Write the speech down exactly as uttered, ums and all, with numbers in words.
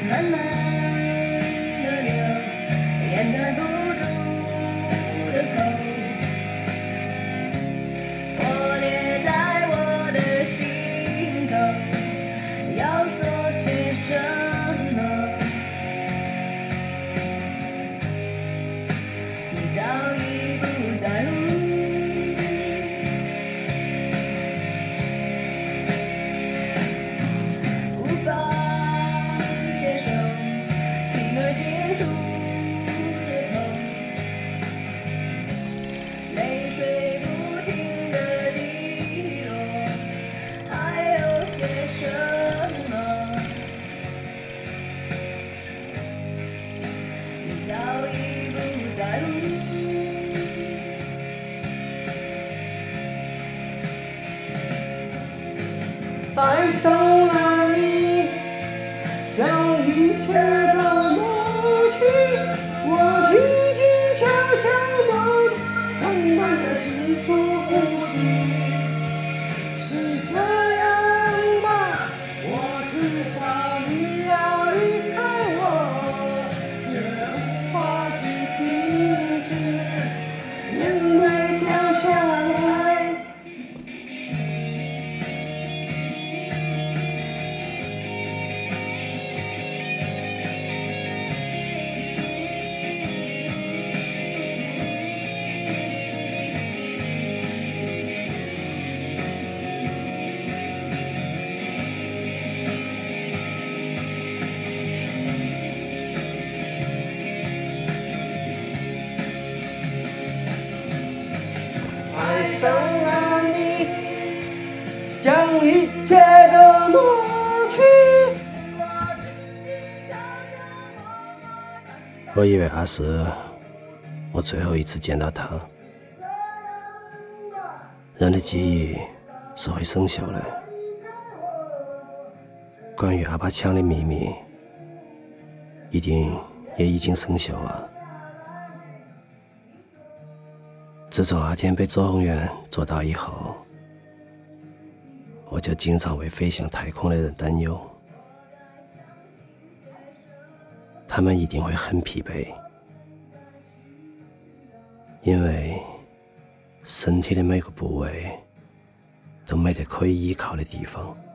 慢慢的流，掩盖不住的口，破裂在我的心头，要说些什么？你早已不在乎。 爱上了你，将一切都抹去。我轻轻悄悄摸摸，慢慢的止住呼吸。是这样吧？我知道你要离开我，却无法去停止，眼泪掉下来。 爱上了你，将一切都抹去。 我以为那是我最后一次见到他。人的记忆是会生锈的，关于阿巴强的秘密，一定也已经生锈了。 自从那天被左宏元捉到以后，我就经常为飞向太空的人担忧，他们一定会很疲惫，因为身体的每个部位都没得可以依靠的地方。